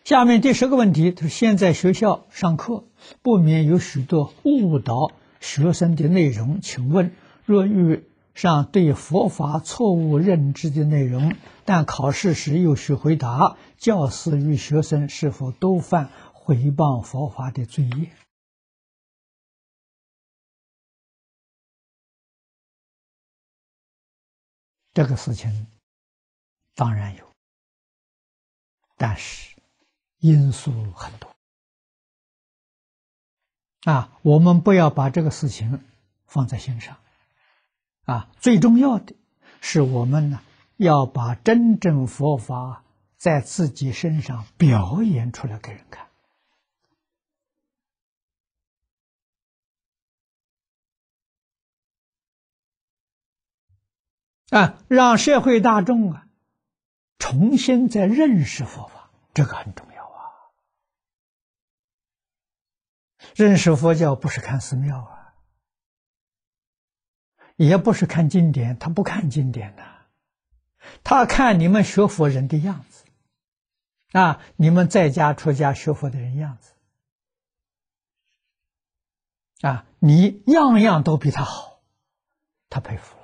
下面第10个问题，他说现在学校上课不免有许多误导学生的内容，请问若遇上对佛法错误认知的内容，但考试时又需回答，教师与学生是否都犯毁谤佛法的罪业？这个事情当然有，但是因素很多我们不要把这个事情放在心上最重要的是我们呢要把真正佛法在自己身上表演出来给人看让社会大众重新再认识佛法，这个很重要认识佛教不是看寺庙也不是看经典，他不看经典他看你们学佛人的样子你们在家出家学佛的人样子你样样都比他好，他佩服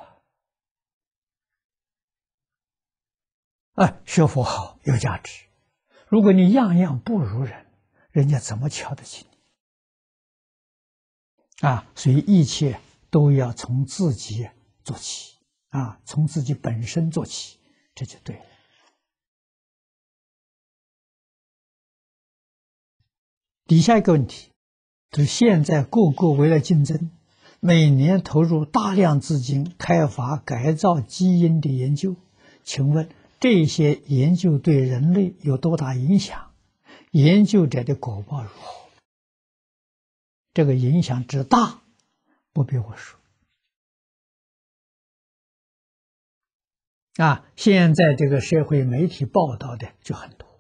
了学佛好有价值，如果你样样不如人，人家怎么瞧得起你所以一切都要从自己做起从自己本身做起，这就对了。底下一个问题，就是现在各国为了竞争，每年投入大量资金开发改造基因的研究，请问这些研究对人类有多大影响？研究者的果报如何？这个影响之大，不必我说现在这个社会媒体报道的就很多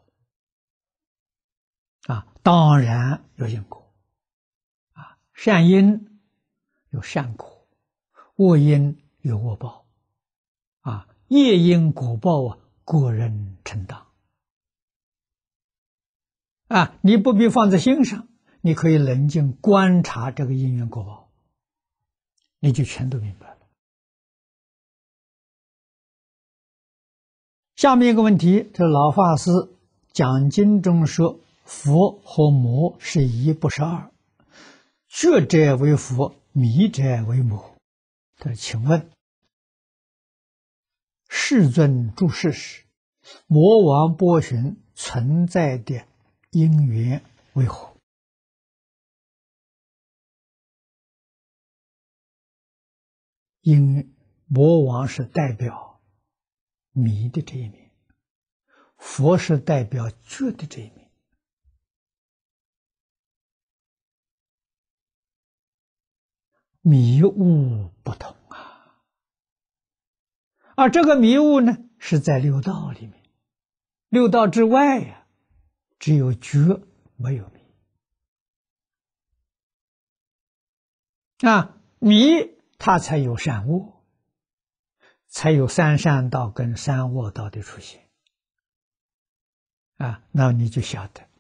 当然有因果善因有善果，恶因有恶报业因果报个人承担你不必放在心上，你可以冷静观察这个因缘果报，你就全都明白了。下面一个问题，这老法师讲经中说佛和魔是一不是二，觉者为佛，迷者为魔。请问世尊住世时，魔王波旬存在的因缘为何？因魔王是代表迷的这一面，佛是代表觉的这一面。迷悟不同而这个迷悟呢，是在六道里面，六道之外只有觉没有迷迷它才有善恶，才有三善道跟三恶道的出现那你就晓得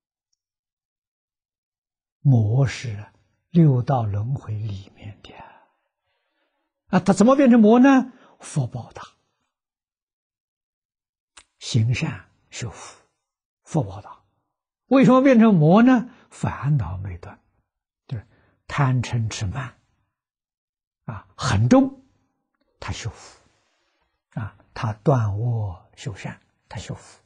魔是六道轮回里面的它怎么变成魔呢？福报大，行善修福，福报大。为什么变成魔呢？烦恼没断，就是贪嗔痴慢很重，他修福他断恶修善，他修福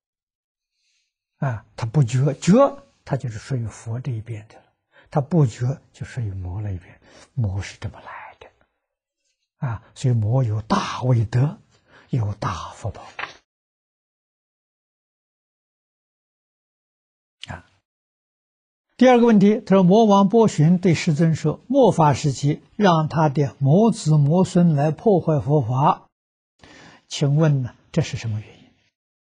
他不觉，他就是属于佛这一边的了，他不觉就属于魔那一边，魔是这么来的所以魔有大威德，有大福报第二个问题，他说魔王波旬对世尊说，末法时期让他的魔子魔孙来破坏佛法，请问呢，这是什么原因？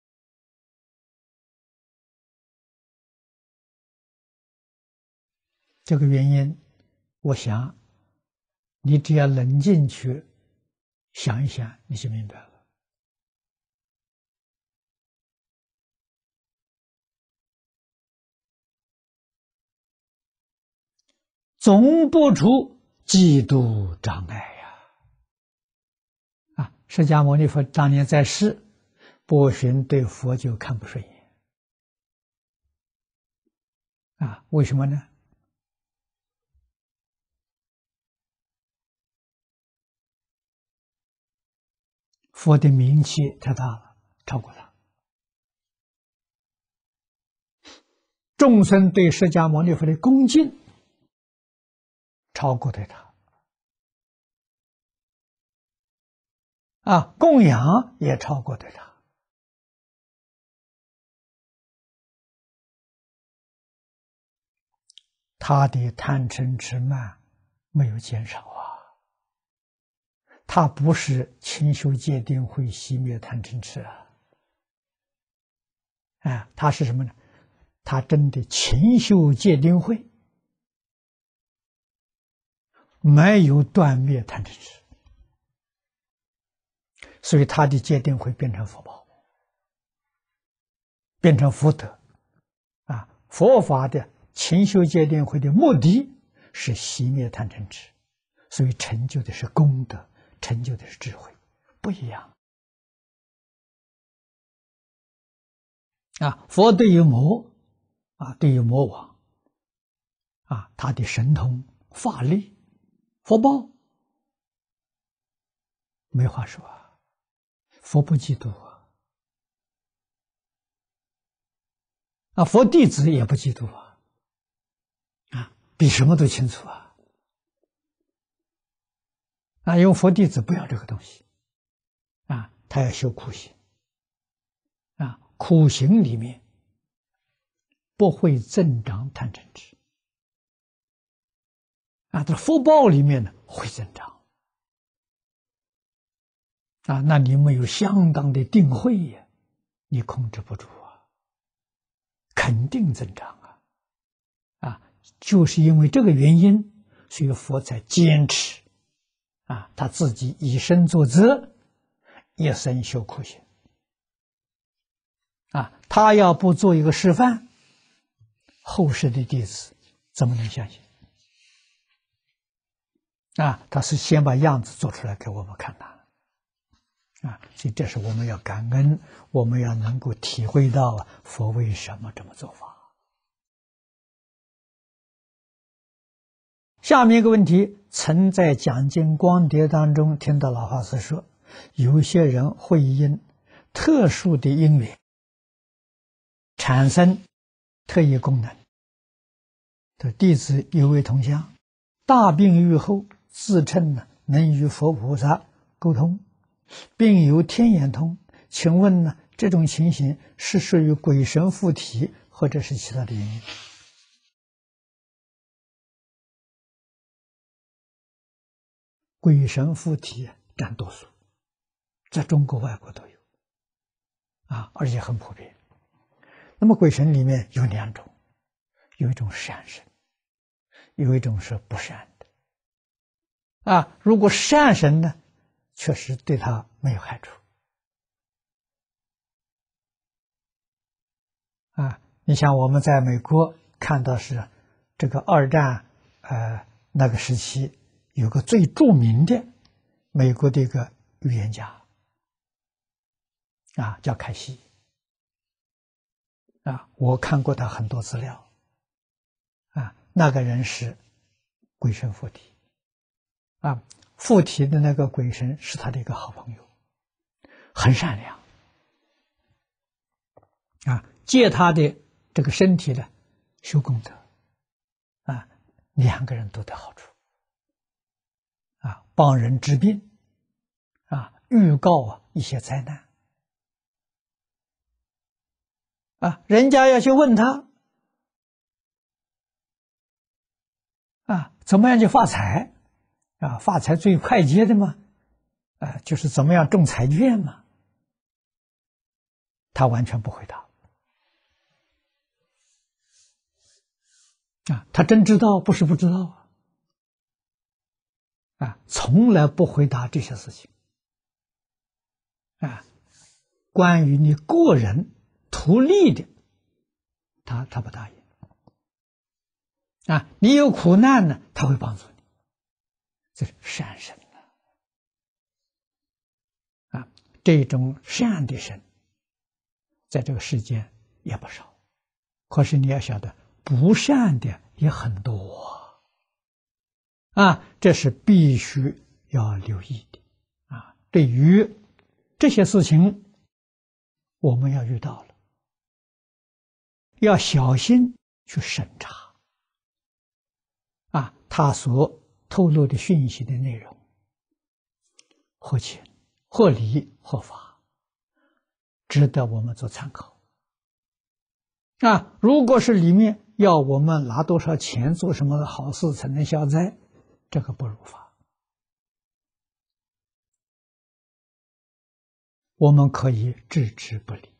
这个原因我想你只要冷静去想一想，你就明白了总不除嫉妒障碍呀！释迦牟尼佛当年在世，波旬对佛就看不顺眼为什么呢？佛的名气太大了，超过他。众生对释迦牟尼佛的恭敬超过对他供养也超过对他。他的贪嗔痴慢没有减少他不是勤修戒定慧熄灭贪嗔痴他是什么呢？他真的勤修戒定慧，没有断灭贪嗔痴，所以他的戒定慧变成福报，变成福德佛法的勤修戒定慧的目的是熄灭贪嗔痴，所以成就的是功德，成就的是智慧，不一样佛对于魔对于魔王他的神通法力福报没话说佛不嫉妒佛弟子也不嫉妒比什么都清楚因为佛弟子不要这个东西他要修苦行苦行里面不会增长贪嗔痴这福报里面呢会增长那你没有相当的定慧你控制不住肯定增长就是因为这个原因，所以佛才坚持他自己以身作则，一生修苦行他要不做一个示范，后世的弟子怎么能相信他是先把样子做出来给我们看所以这是我们要感恩，我们要能够体会到佛为什么这么做法。下面一个问题，曾在讲经光碟当中听到老法师说，有些人会因特殊的因缘产生特异功能。这弟子有位同乡大病愈后，自称能与佛菩萨沟通，并有天眼通，请问这种情形是属于鬼神附体，或者是其他的原因？鬼神附体占多数，在中国外国都有而且很普遍。那么鬼神里面有两种，有一种善神，有一种是不善的如果善神呢，确实对他没有害处你像我们在美国看到是这个二战那个时期，有个最著名的美国的一个预言家叫凯西我看过他很多资料那个人是鬼神附体附体的那个鬼神是他的一个好朋友，很善良借他的这个身体呢修功德两个人都得好处帮人治病预告一些灾难人家要去问他怎么样去发财发财最快捷的嘛就是怎么样中彩券嘛，他完全不回答他真知道不是不知道从来不回答这些事情关于你个人图利的他不答应你有苦难呢，他会帮助你，这是善神这种善的神，在这个世间也不少。可是你要晓得，不善的也很多这是必须要留意的对于这些事情，我们要遇到了，要小心去审查他所透露的讯息的内容，合情、合理、合法，值得我们做参考如果是里面要我们拿多少钱做什么好事才能消灾，这个不如法。我们可以置之不理。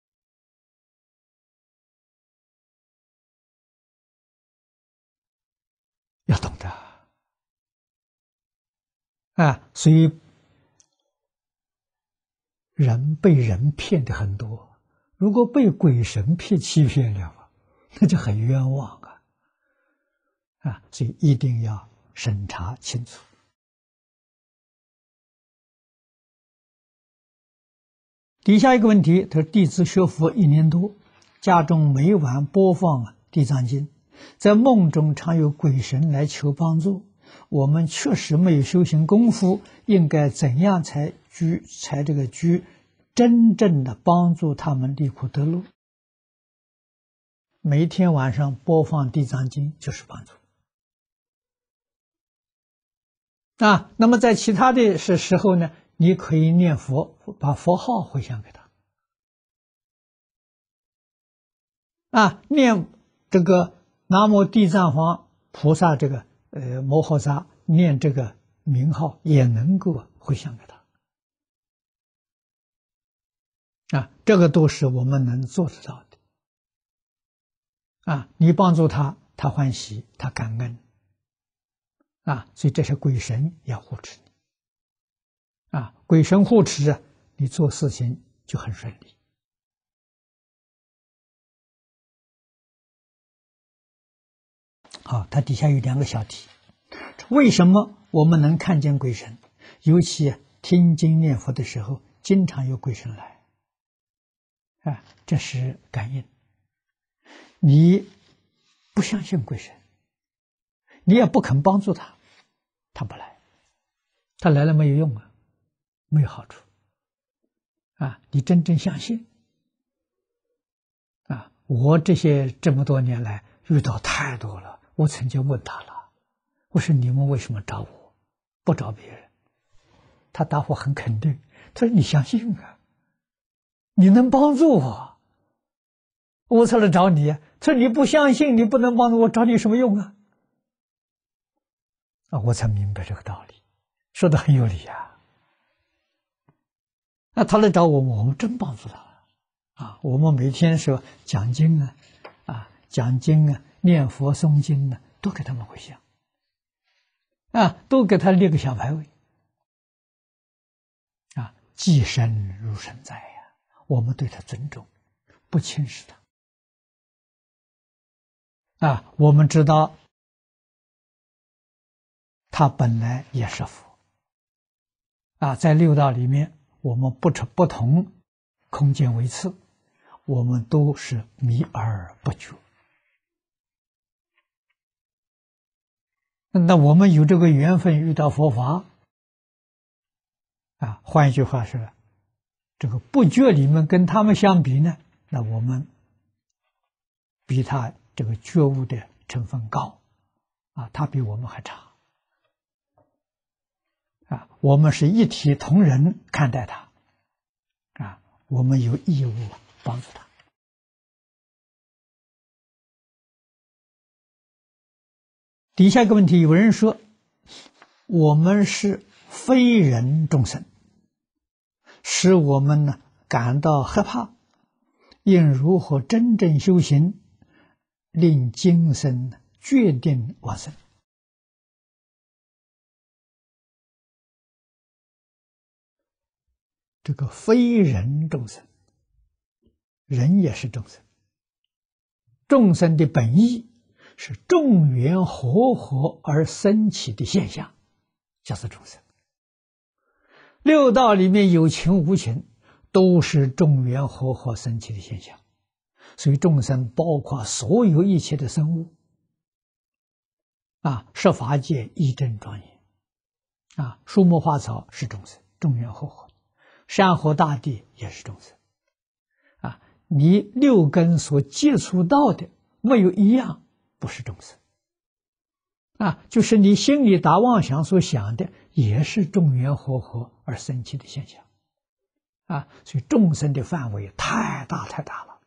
要懂得所以人被人骗的很多，如果被鬼神欺骗了，那就很冤枉所以一定要审查清楚。底下一个问题，他说弟子学佛1年多，家中每晚播放《地藏经》，在梦中常有鬼神来求帮助，我们确实没有修行功夫，应该怎样才真正的帮助他们离苦得乐？每天晚上播放《地藏经》就是帮助那么在其他的时候呢，你可以念佛，把佛号回向给他念这个南无地藏王菩萨这个摩诃萨，念这个名号也能够回向给他这个都是我们能做得到的你帮助他，他欢喜，他感恩所以这些鬼神要护持你鬼神护持你做事情就很顺利。好，它底下有2个小题，为什么我们能看见鬼神？尤其听经念佛的时候，经常有鬼神来这是感应。你不相信鬼神，你也不肯帮助他，他不来，他来了没有用没有好处你真正相信我这么多年来遇到太多了，我曾经问他了，我说你们为什么找我，不找别人？他答复很肯定，他说你相信你能帮助我才来找你他说你不相信，你不能帮助我，找你什么用我才明白这个道理，说得很有理那他来找我们，我们真帮助他我们每天说讲经讲经念佛诵经都给他们回向都给他立个小牌位既生如神在我们对他尊重，不轻视他我们知道他本来也是佛在六道里面，我们不同空间为次，我们都是迷而不觉。那我们有这个缘分遇到佛法换一句话是，这个不觉里面跟他们相比呢，那我们比他这个觉悟的成分高他比我们还差我们是一体同仁看待他我们有义务帮助他。底下一个问题，有人说我们是非人众生，使我们感到害怕，应如何真正修行，令今生决定往生？这个非人众生，人也是众生，众生的本意是众缘和合而生起的现象，叫做众生。六道里面有情无情，都是众缘和合生起的现象。所以众生包括所有一切的生物，十法界一真庄严，树木花草是众生，众缘和合，山河大地也是众生，你六根所接触到的没有一样不是众生，就是你心里打妄想所想的也是众缘和合而生起的现象，所以众生的范围太大太大了。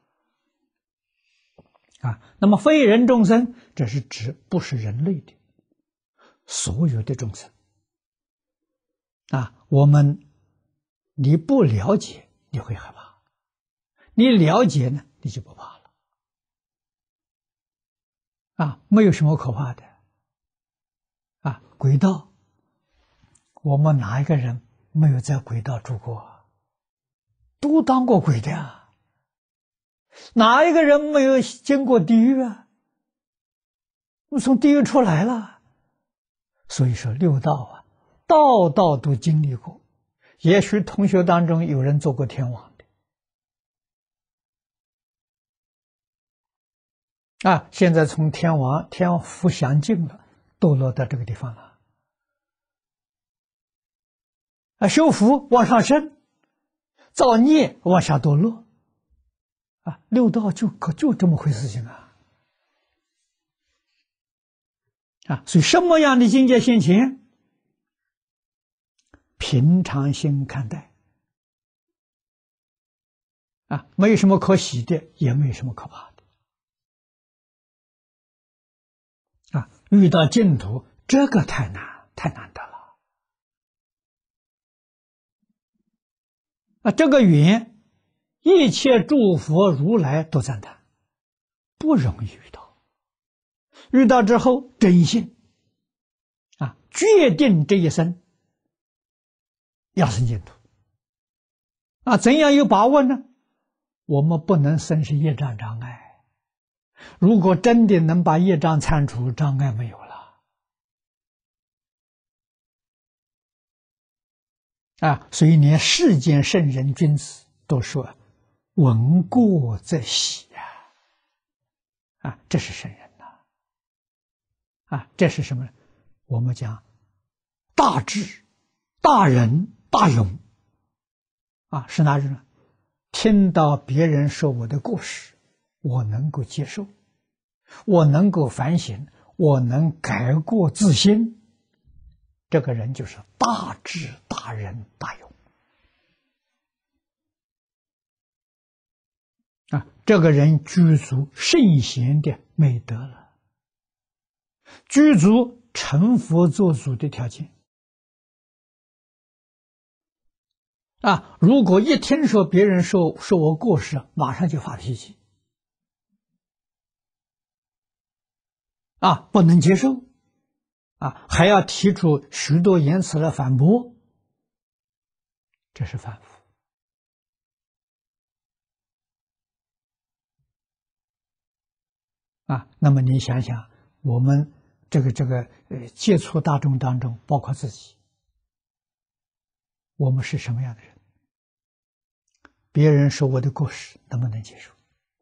那么非人众生，这是指不是人类的所有的众生。你不了解你会害怕，你了解呢你就不怕了。没有什么可怕的。轨道，我们哪一个人没有在轨道住过？都当过鬼的啊。哪一个人没有经过地狱啊？我从地狱出来了。所以说六道道道都经历过。也许同学当中有人做过天王的，现在从天王福享尽了，堕落到这个地方了。修福往上升，造孽往下堕落。六道就这么回事情所以什么样的境界现前，平常心看待，没有什么可喜的，也没有什么可怕的。遇到净土，这个太难得了。这个缘，一切诸佛如来都赞叹，不容易遇到。遇到之后真信，决定这一生要生净土。怎样有把握呢？我们不能生是业障障碍。如果真的能把业障铲除，障碍没有了。所以连世间圣人君子都说闻过则喜这是圣人这是什么呢？我们讲大智、大仁、大勇是哪人呢？听到别人说我的故事，我能够接受，我能够反省，我能改过自新，这个人就是大智、大仁、大勇。这个人具足圣贤的美德了，具足成佛做主的条件。如果一听说别人说我过失，马上就发脾气，不能接受，还要提出许多言辞来反驳，这是反复。那么你想想，我们这个接触大众当中，包括自己，我们是什么样的人？别人说我的过失，能不能接受？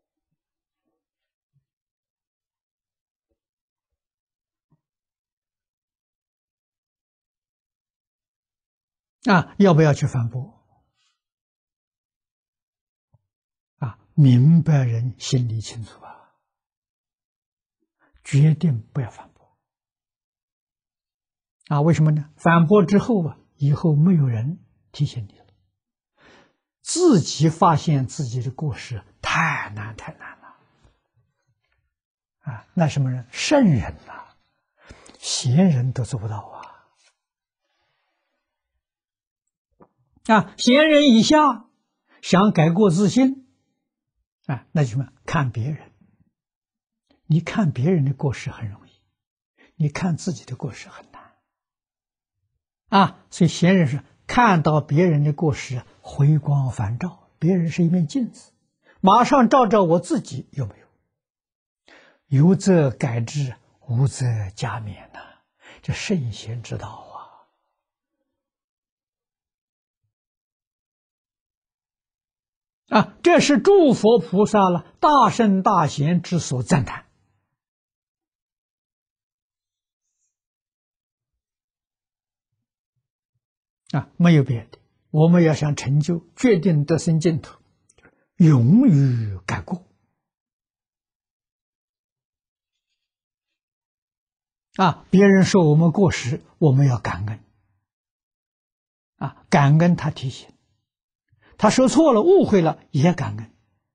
要不要去反驳？明白人心里清楚决定不要反驳。为什么呢？反驳之后以后没有人提醒你了，自己发现自己的过失太难了。那什么人？圣人贤人都做不到贤人以下想改过自新，那就什么？看别人。你看别人的过失很容易，你看自己的过失很难。所以贤人是看到别人的过失，回光返照，别人是一面镜子，马上照照我自己有没有。 有则改之，无则加勉呐。这圣贤之道啊！这是诸佛菩萨了，大圣大贤之所赞叹啊！没有别的，我们要想成就，决定得生净土，勇于改过啊！别人说我们过失，我们要感恩啊！感恩他提醒，他说错了、误会了也感恩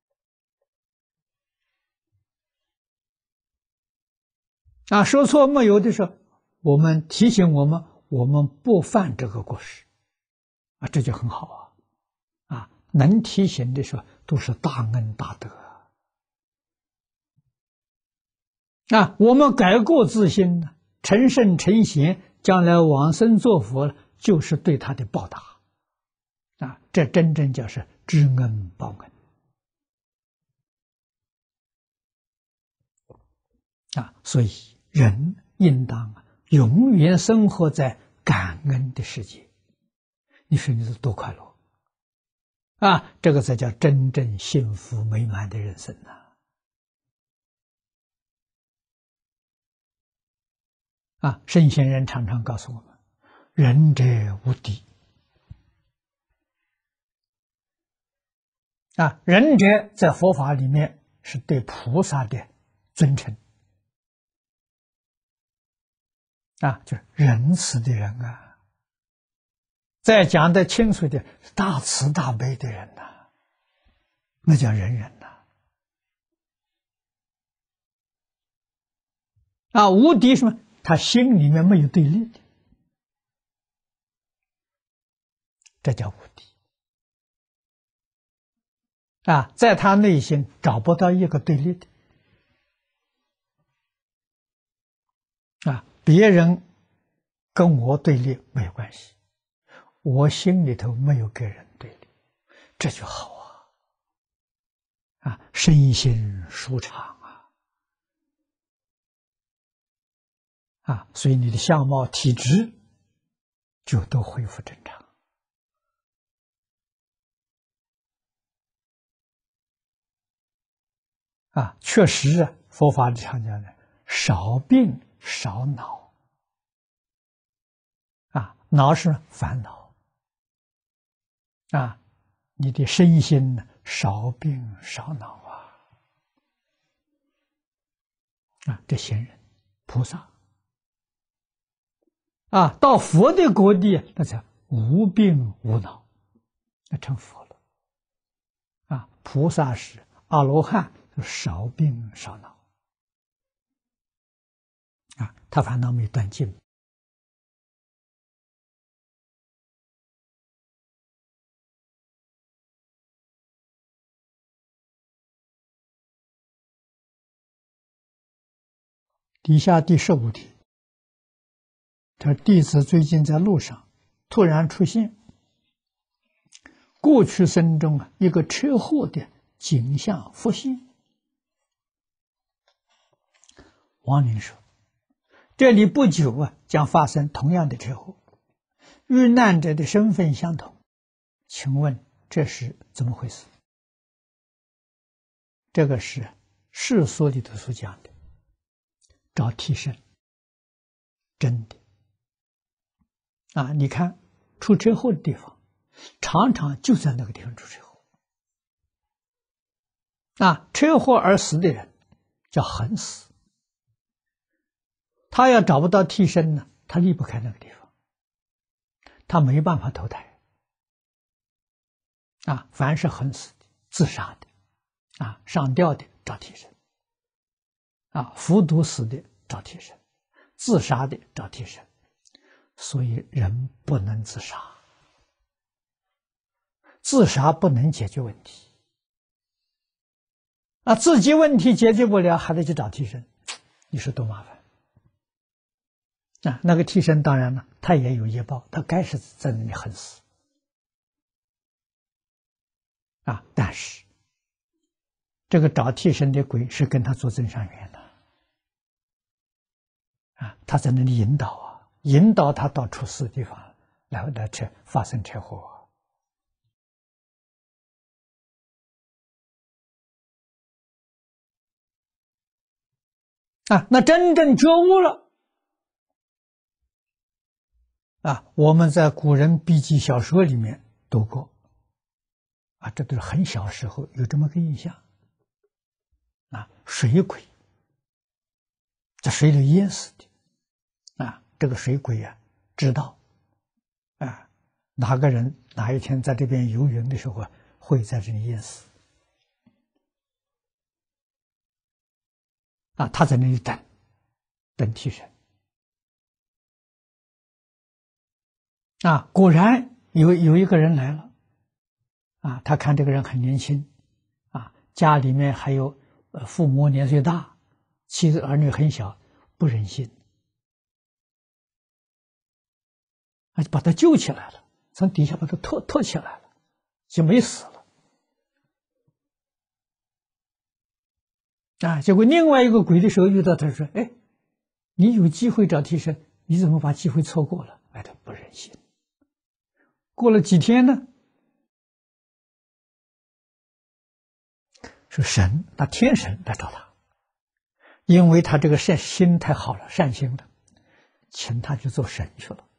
啊！说错没有的时候，我们提醒我们不犯这个过失啊，这就很好啊！能提醒的时候，都是大恩大德啊！我们改过自新呢，成圣成贤，将来往生做佛了，就是对他的报答啊！这真正叫是知恩报恩啊！所以人应当永远生活在感恩的世界，你说你是多快乐啊！这个才叫真正幸福美满的人生啊！圣贤人常常告诉我们：仁者无敌啊！仁者在佛法里面是对菩萨的尊称啊，就是仁慈的人啊。再讲的清楚点，大慈大悲的人那叫仁人啊！无敌什么？他心里面没有对立的，这叫无敌啊！在他内心找不到一个对立的啊！别人跟我对立没有关系，我心里头没有跟人对立，这就好啊！身心舒畅啊！所以你的相貌体质就都恢复正常啊！确实佛法里常讲的，少病少恼啊，恼是烦恼啊，你的身心少病少恼啊，这贤人菩萨啊，到佛的国地，那才无病无恼，那成佛了啊！菩萨是阿罗汉，少病少恼啊，他烦恼没断尽。底下第15题，他弟子最近在路上突然出现过去生中一个车祸的景象复现。王宁说，这里不久将发生同样的车祸，遇难者的身份相同，请问这是怎么回事？这个是世说里头所讲的找替身，真的啊！你看出车祸的地方，常常就在那个地方出车祸啊！车祸而死的人叫横死，他要找不到替身呢，他离不开那个地方，他没办法投胎啊！凡是横死的、自杀的啊、上吊的找替身啊，服毒死的找替身，自杀的找替身。所以人不能自杀，自杀不能解决问题啊，自己问题解决不了，还得去找替身，你说多麻烦啊！那个替身当然了，他也有业报，他该是在那里横死啊，但是这个找替身的鬼是跟他做增上缘的他在那里引导啊，引导他到出事的地方，然后来发生车祸。那真正觉悟了我们在古人笔记小说里面读过这都是很小时候有这么个印象水鬼在水里淹死的这个水鬼知道哪个人哪一天在这边游泳的时候会在这里淹死他在那里等替身果然有一个人来了他看这个人很年轻家里面还有父母年岁大，妻子儿女很小，不忍心就把他救起来了，从底下把他拖起来了，就没死了结果另外一个鬼的时候遇到他说：“哎，你有机会找替身，你怎么把机会错过了？”他不忍心。过了几天呢，是神，天神来找他，因为他这个心太好了，善心的，请他去做神去了。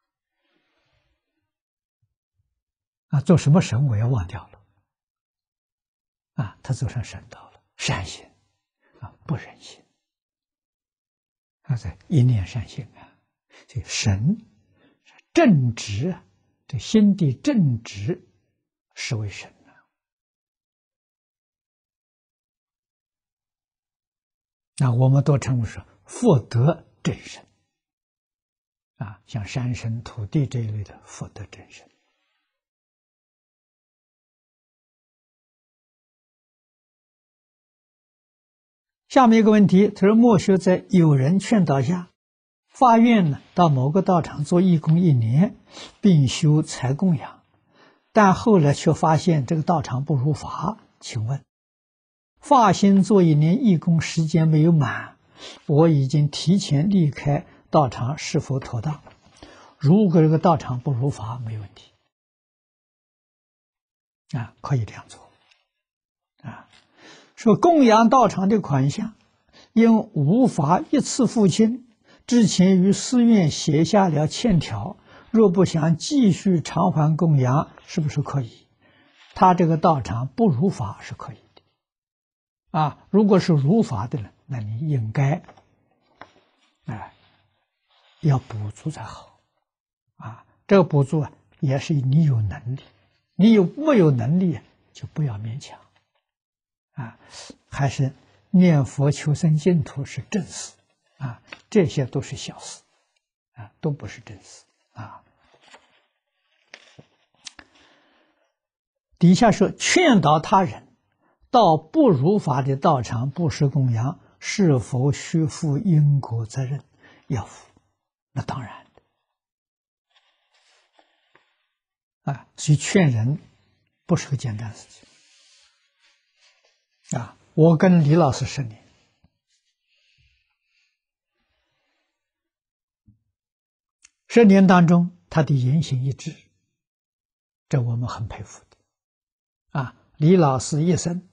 做什么神我也忘掉了他走上神道了，善心不忍心在一念善心这神正直这心地正直是为神我们都称为是福德正神像山神土地这一类的福德正神。下面一个问题，他说莫修在有人劝导下发愿到某个道场做义工1年，并修财供养，但后来却发现这个道场不如法，请问发心做1年义工时间没有满，我已经提前离开道场，是否妥当？如果这个道场不如法，没问题可以这样做说供养道场的款项因无法一次付清，之前于寺院写下了欠条，若不想继续偿还供养，是不是可以？他这个道场不如法是可以的如果是如法的人，那你应该要补足才好这个补足也是你有能力，你没有能力就不要勉强还是念佛求生净土是正事这些都是小事都不是正事底下说劝导他人到不如法的道场布施供养，是否需负因果责任？要负，那当然所以劝人不是个简单事情我跟李老师10年，10年当中他的言行一致，这我们很佩服的李老师一生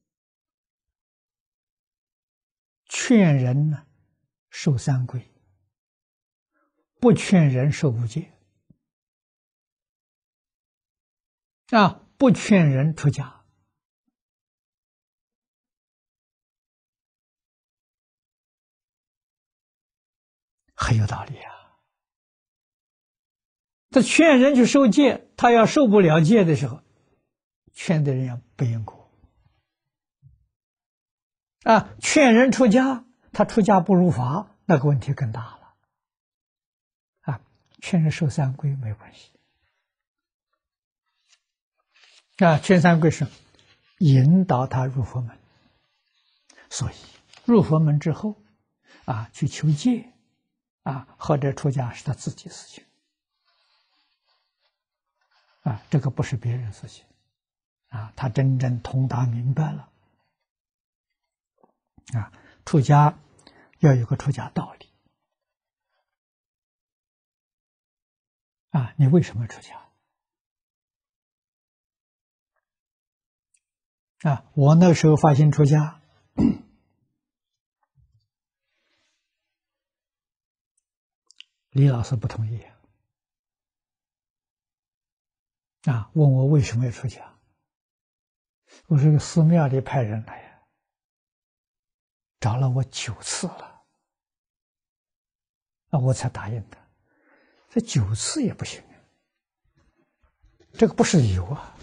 劝人呢受三规，不劝人受五戒不劝人出家很有道理他劝人去受戒，他要受不了戒的时候，劝的人要背因果劝人出家，他出家不如法，那个问题更大了劝人受三规没关系劝三规是引导他入佛门，所以入佛门之后去求戒或者出家是他自己的事情这个不是别人的事情他真正通达明白了出家要有个出家道理你为什么要出家？我那时候发心出家，李老师不同意。问我为什么要出家？我这个寺庙里派人来呀，找了我9次了，我才答应他。这9次也不行，这个不是理由啊。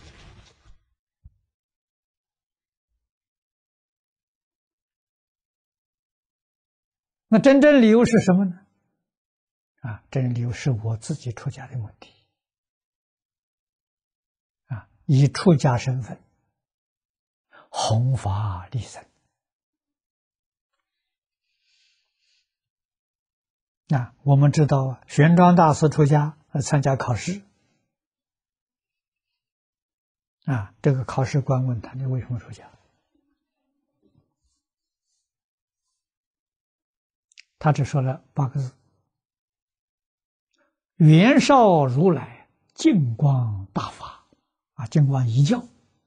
那真正理由是什么呢？真正理由是我自己出家的目的。以出家身份弘法利生。我们知道玄奘大师出家参加考试，这个考试官问他：“你为什么出家？”他只说了8个字：“袁绍如来净光大法。”净光一教。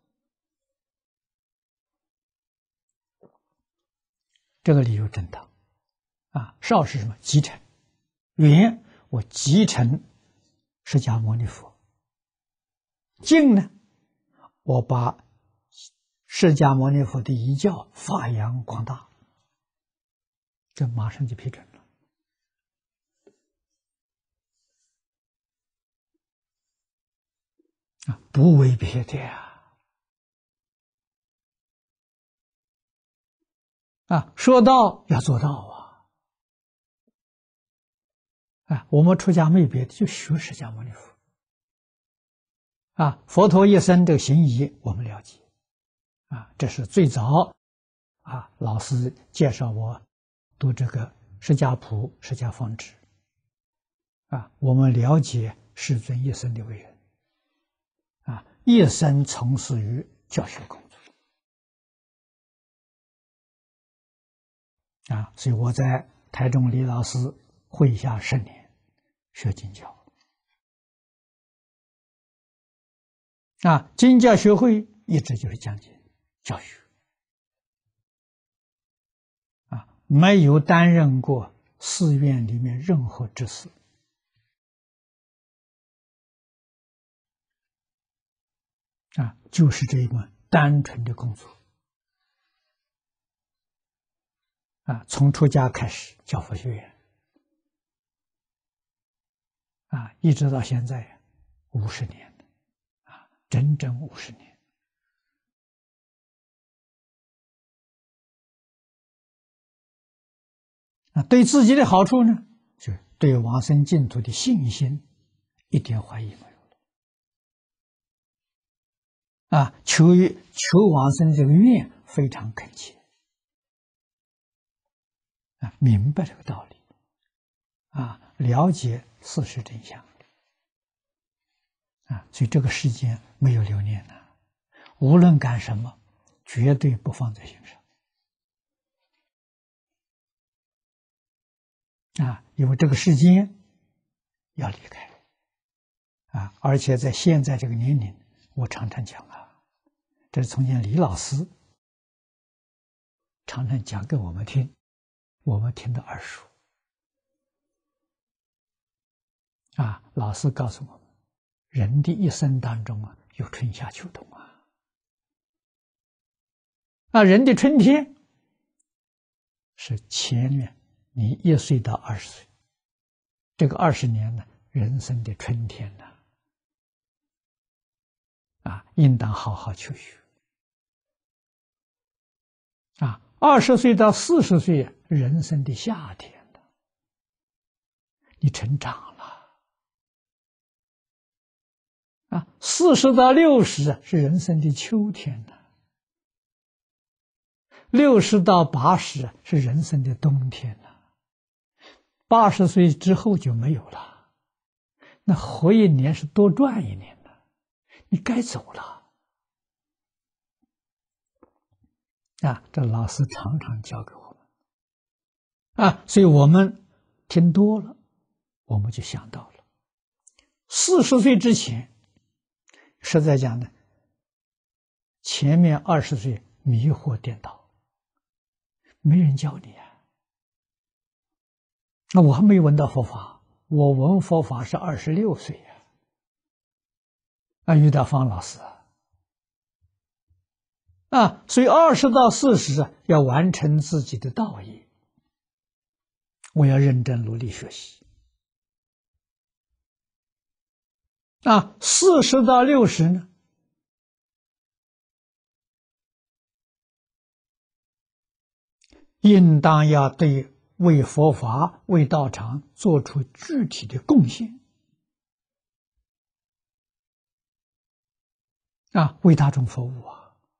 这个理由正当。绍是什么？继承。袁，我继承释迦牟尼佛。净呢，我把释迦牟尼佛的一教发扬光大。这马上就批准了。不为别的说到要做到我们出家没别的，就学释迦牟尼佛佛陀一生这个行仪我们了解这是最早老师介绍我读这个释迦谱、释迦方志我们了解世尊一生的为人一生从事于教学工作所以我在台中李老师会下10年学经教经教学会一直就是讲解教学没有担任过寺院里面任何职事就是这一门单纯的工作从出家开始教佛学院一直到现在50年整整50年对自己的好处呢，就对往生净土的信心一点怀疑没有了求往生这个愿非常恳切明白这个道理了解事实真相所以这个世间没有留念无论干什么绝对不放在心上因为这个世间要离开而且在现在这个年龄我常常讲这是从前李老师常常讲给我们听我们听得耳熟老师告诉我们人的一生当中有春夏秋冬人的春天是前面你1岁到20岁这个20年呢人生的春天应当好好求学20岁到40岁人生的夏天你成长了40到60是人生的秋天60到80是人生的冬天80岁之后就没有了那活1年是多赚1年你该走了这老师常常教给我们所以我们听多了我们就想到了 40岁之前，实在讲呢，前面20岁迷惑颠倒，没人教你啊。那我还没闻到佛法，我闻佛法是26岁呀。遇到方老师所以20到40要完成自己的道业，我要认真努力学习。40到60呢，应当要对为佛法、为道场做出具体的贡献为大众服务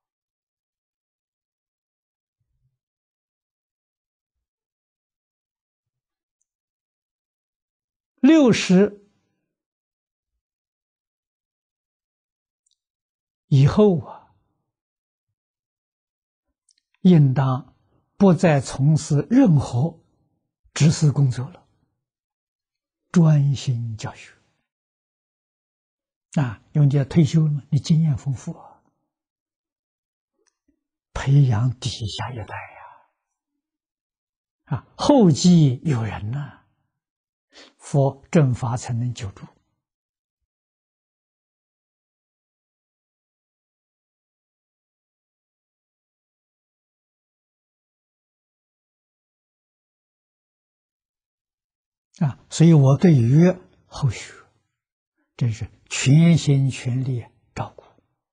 60以后应当不再从事任何知识工作了，专心教学因为你要退休了嘛，你经验丰富培养底下一代后继有人佛正法才能久住所以我对于后学真是全心全力照顾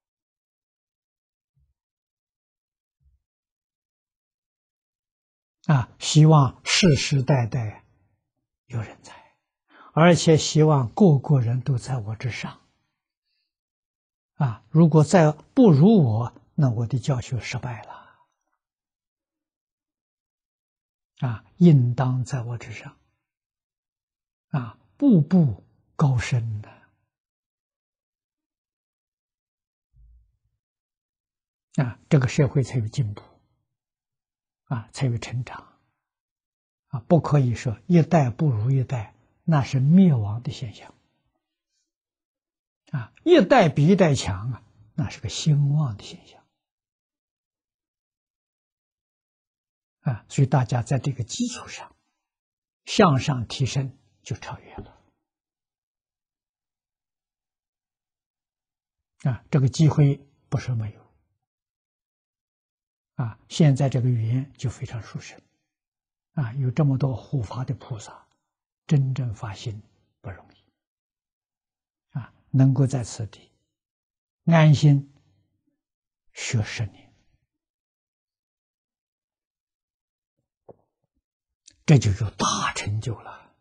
希望世世代代有人才，而且希望个个人都在我之上如果再不如我，那我的教学失败了应当在我之上步步高升这个社会才有进步才有成长不可以说一代不如一代，那是灭亡的现象一代比一代强那是个兴旺的现象所以大家在这个基础上向上提升，就超越了这个机会不是没有现在这个语言就非常殊胜有这么多护法的菩萨，真正发心不容易能够在此地安心学10年，这就有大成就了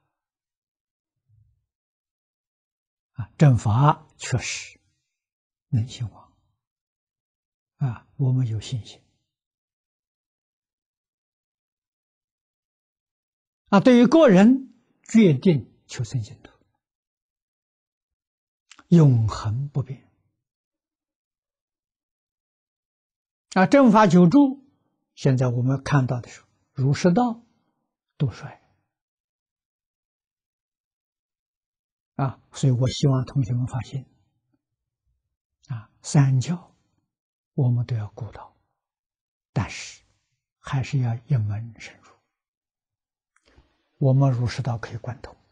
正法确实能兴旺我们有信心对于个人决定求生净土，永恒不变正法久住，现在我们看到的是儒释道都衰所以我希望同学们发现三教我们都要顾到，但是还是要一门深入。我们儒释道可以贯通，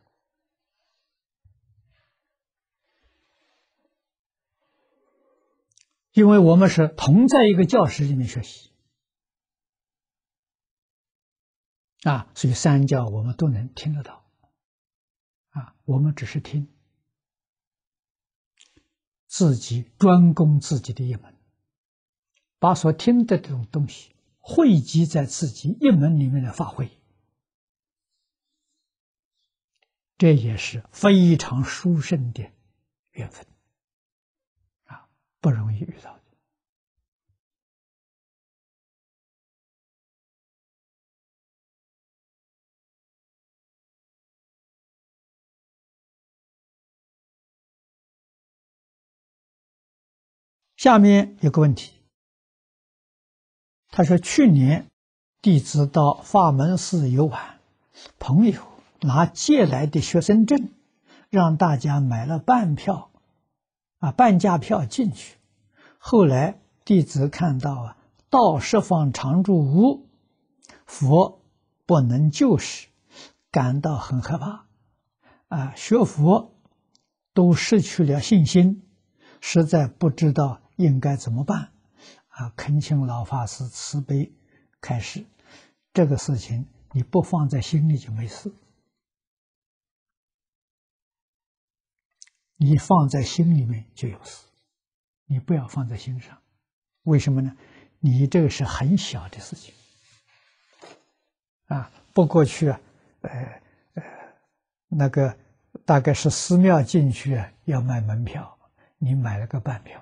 因为我们是同在一个教室里面学习所以三教我们都能听得到我们只是听，自己专攻自己的一门，把所听的这种东西汇集在自己一门里面的发挥，这也是非常殊胜的缘分不容易遇到的。下面有个问题，他说去年弟子到法门寺游玩，朋友拿借来的学生证让大家买了半票，半价票进去。后来弟子看到道十方常住无，佛不能救时，感到很害怕。学佛都失去了信心，实在不知道应该怎么办。恳请老法师慈悲开示。这个事情你不放在心里就没事，你放在心里面就有事，你不要放在心上。为什么呢？你这个是很小的事情不过去那个大概是寺庙进去要买门票，你买了个半票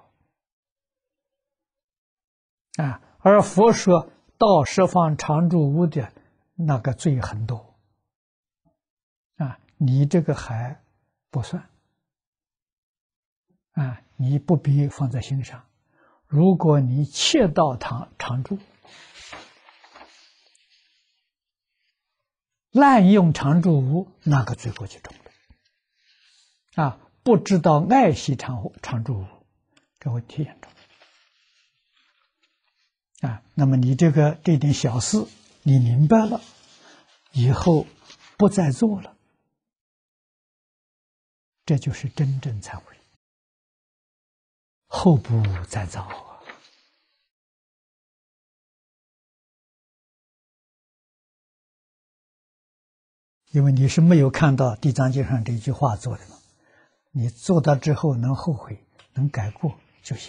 而佛说道十方常住无的那个罪很多你这个还不算你不必放在心上。如果你切道常住，滥用常住无，那个罪过就重了不知道爱惜常住无，这问题严重那么你这点小事你明白了，以后不再做了，这就是真正忏悔，后不再造因为你是没有看到地藏经上这句话做的嘛，你做到之后能后悔能改过就行。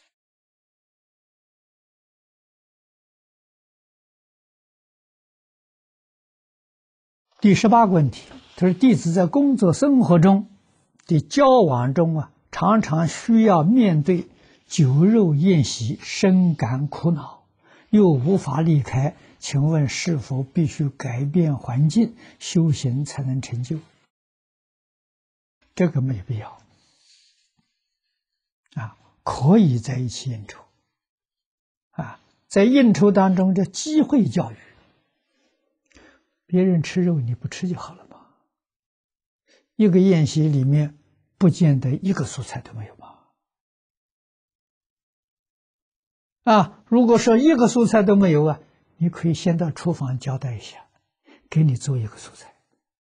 第18个问题，他说弟子在工作生活中的交往中常常需要面对酒肉宴席，深感苦恼，又无法离开，请问是否必须改变环境修行才能成就？这个没有必要可以在一起应酬在应酬当中的机会教育，别人吃肉你不吃就好了嘛。一个宴席里面不见得一个蔬菜都没有嘛如果说一个蔬菜都没有你可以先到厨房交代一下，给你做一个蔬菜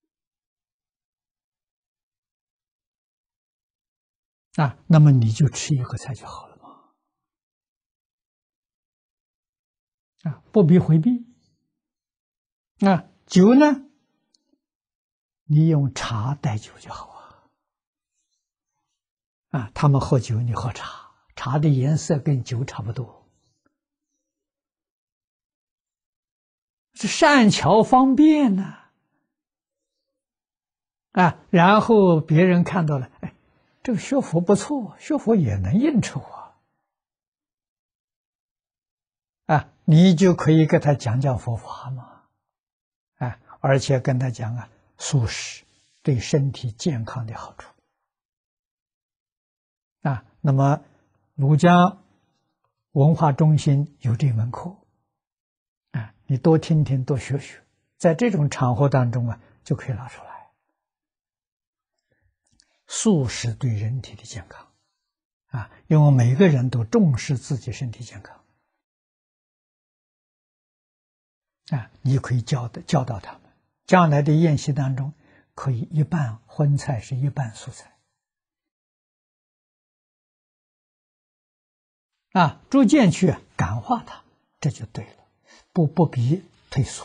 那么你就吃一个菜就好了嘛不必回避酒呢，你用茶代酒就好他们喝酒你喝茶，茶的颜色跟酒差不多，是善巧方便然后别人看到了，这个学佛不错，学佛也能应酬你就可以给他讲讲佛法嘛而且跟他讲素食对身体健康的好处那么庐江文化中心有这门课你多听听多学学，在这种场合当中就可以拿出来。素食对人体的健康因为每个人都重视自己身体健康你可以教导他们，将来的宴席当中可以一半荤菜是一半素菜逐渐去感化他，这就对了，不必退缩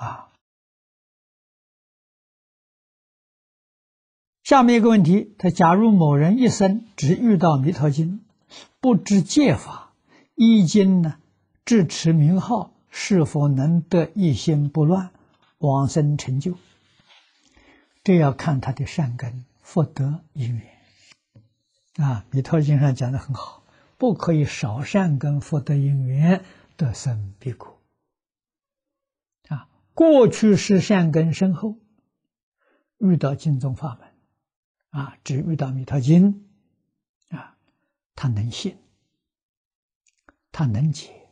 下面一个问题，他假如某人一生只遇到弥陀经，不知戒法，依经呢智持名号，是否能得一心不乱，往生成就？这要看他的善根福德因缘弥陀经上讲得很好，不可以少善根福德因缘得生彼国过去是善根深厚，遇到经宗法门只遇到弥陀经他能信，他能解，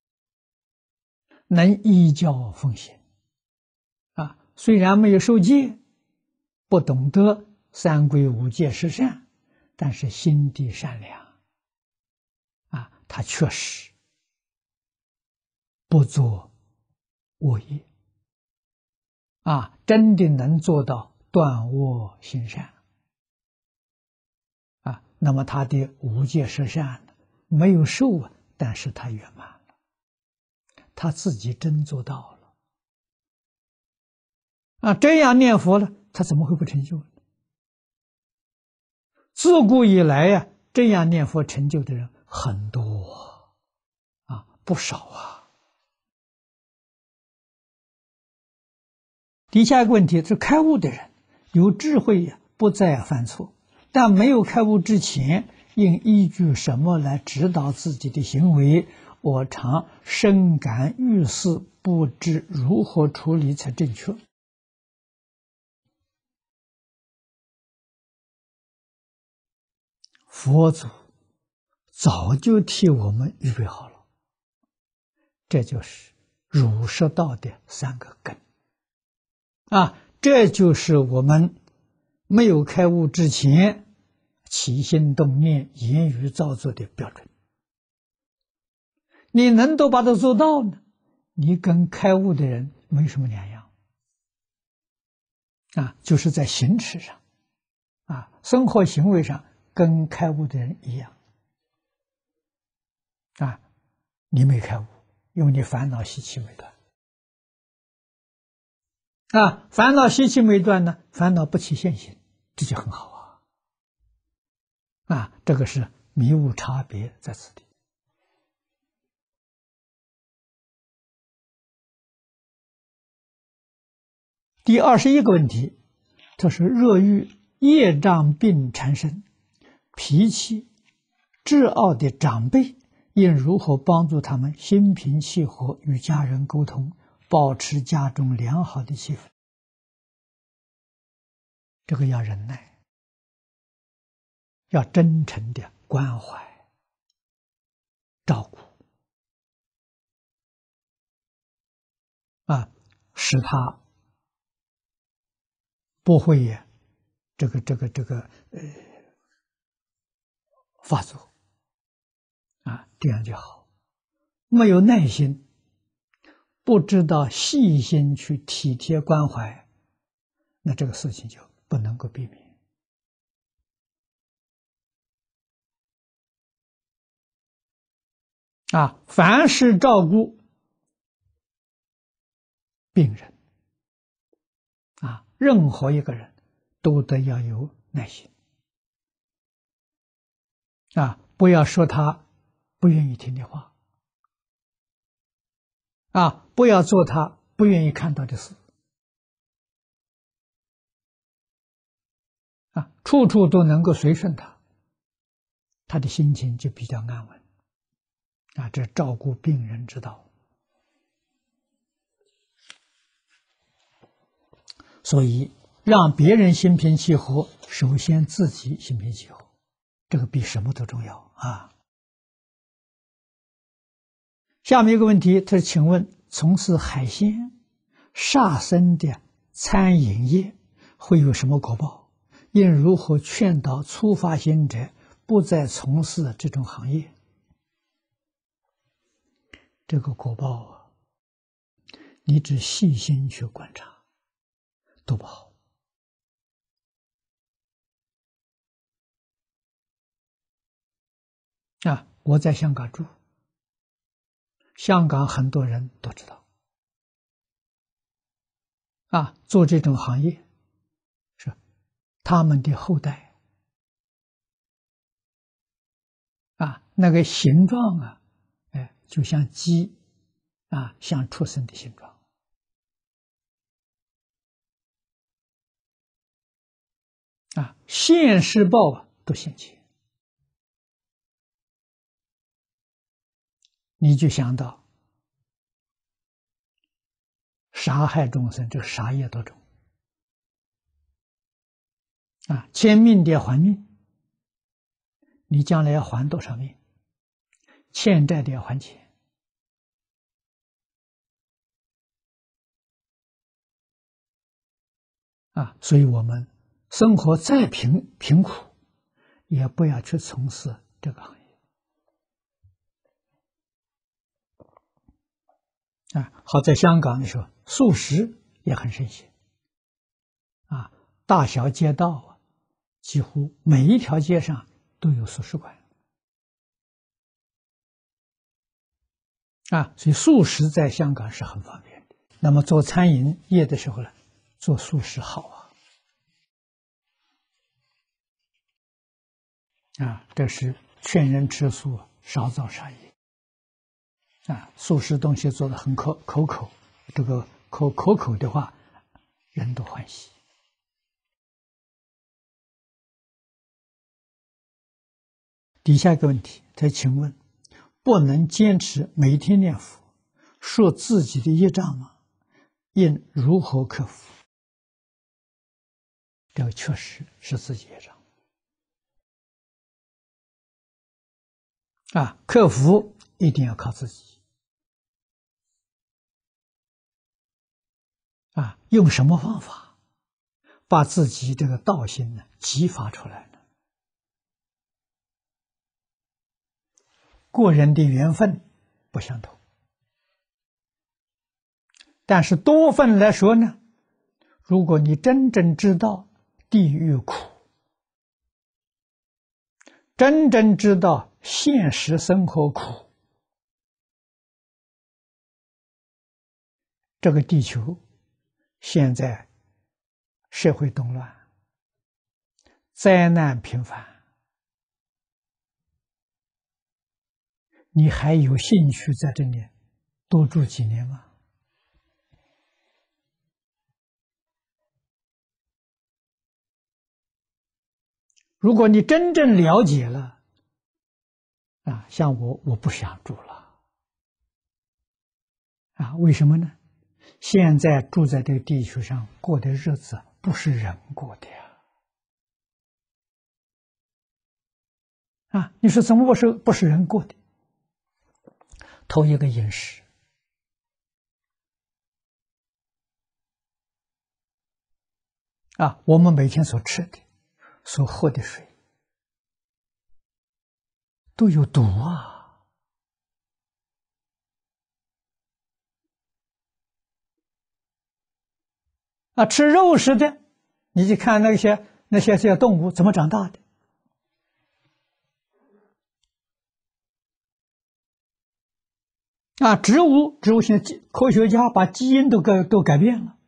能依教奉行虽然没有受戒，不懂得三规五戒十善，但是心地善良，他确实不做恶业，真的能做到断恶行善，那么他的五戒十善没有受但是他圆满了，他自己真做到了，这样念佛了，他怎么会不成就呢？自古以来这样念佛成就的人很多不少底下一个问题是开悟的人有智慧不再犯错，但没有开悟之前应依据什么来指导自己的行为？我常深感遇事不知如何处理才正确。佛祖早就替我们预备好了，这就是儒释道的三个根这就是我们没有开悟之前起心动念言语造作的标准。你能都把它做到呢，你跟开悟的人没什么两样就是在行持上生活行为上跟开悟的人一样你没开悟，因为你烦恼习气没断烦恼习气没断呢，烦恼不起现行，这就很好这个是迷悟差别在此地。第21个问题，这是若遇业障病缠身、脾气执傲的长辈，应如何帮助他们心平气和与家人沟通，保持家中良好的气氛？这个要忍耐，要真诚的关怀照顾使他不会发作这样就好。没有耐心，不知道细心去体贴关怀，那这个事情就不能够避免凡是照顾病人任何一个人都得要有耐心不要说他不愿意听的话不要做他不愿意看到的事处处都能够随顺他，他的心情就比较安稳这照顾病人之道。所以让别人心平气和，首先自己心平气和，这个比什么都重要下面一个问题，他请问从事海鲜杀生的餐饮业会有什么果报？应如何劝导初发心者不再从事这种行业？这个果报你只细心去观察都不好我在香港住，香港很多人都知道做这种行业是他们的后代那个形状就像鸡像畜生的形状现世报都现前，你就想到杀害众生，这个杀业多重欠命的还命，你将来要还多少命？欠债的要还钱所以我们生活再贫苦，也不要去从事这个行业。好在香港的时候，素食也很盛行。大小街道几乎每一条街上都有素食馆。所以素食在香港是很方便的。那么做餐饮业的时候呢，做素食好这是劝人吃素，少造杀业。素食东西做的很口这个口的话，人都欢喜。底下一个问题，他请问，不能坚持每天念佛，说自己的业障吗？应如何克服？这个确实是自己业障。克服一定要靠自己。用什么方法把自己这个道心呢激发出来呢？个人的缘分不相同，但是多份来说呢，如果你真正知道地狱苦，真正知道现实生活苦，这个地球现在社会动乱，灾难频繁，你还有兴趣在这里多住几年吗？如果你真正了解了，像我不想住了。为什么呢？现在住在这个地球上过的日子不是人过的呀。你说怎么不是人过的？头一个饮食。我们每天所吃的、所喝的水都有毒吃肉食的，你去看那些动物怎么长大的。植物现在科学家把基因都改变了。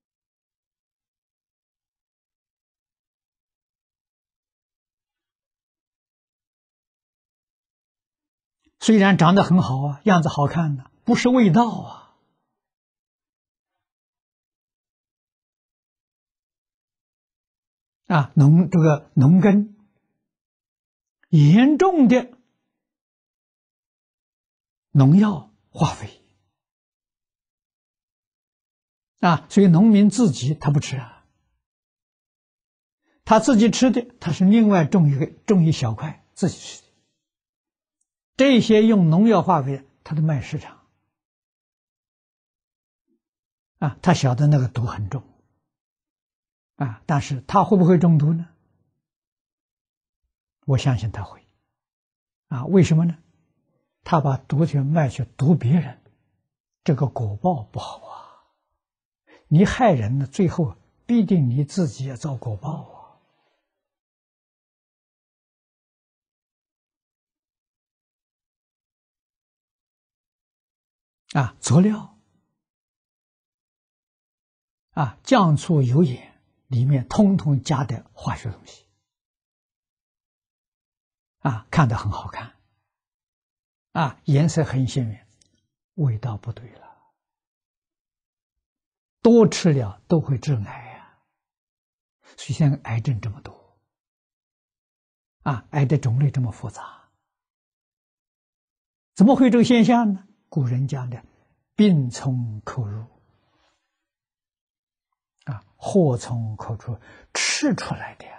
虽然长得很好样子好看的，不是味道农耕严重的农药化肥所以农民自己他不吃他自己吃的他是另外种一小块自己吃的。这些用农药化肥他都卖市场他晓得那个毒很重但是他会不会中毒呢？我相信他会为什么呢？他把毒品卖去毒别人，这个果报不好你害人呢，最后必定你自己也遭果报佐料酱醋油盐里面通通加的化学东西看得很好看颜色很鲜艳，味道不对了。多吃了都会致癌所以现在癌症这么多癌的种类这么复杂，怎么会这个现象呢？古人讲的病从口入祸从口出，吃出来的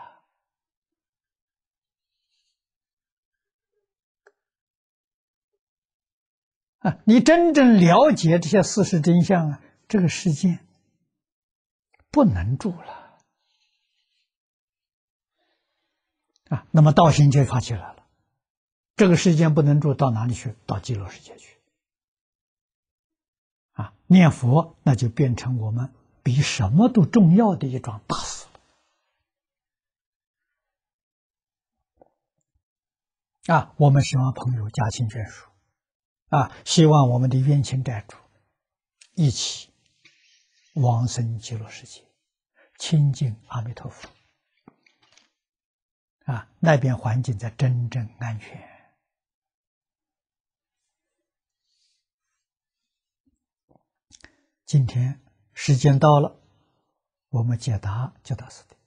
你真正了解这些事实真相这个世界不能住了啊，那么道心就发起来了。这个世间不能住，到哪里去？到极乐世界去。啊，念佛那就变成我们比什么都重要的一桩大事啊！我们希望朋友家亲眷属啊，希望我们的冤亲债主一起往生极乐世界，亲近阿弥陀佛啊，那边环境才真正安全。今天时间到了，我们解答就到此地。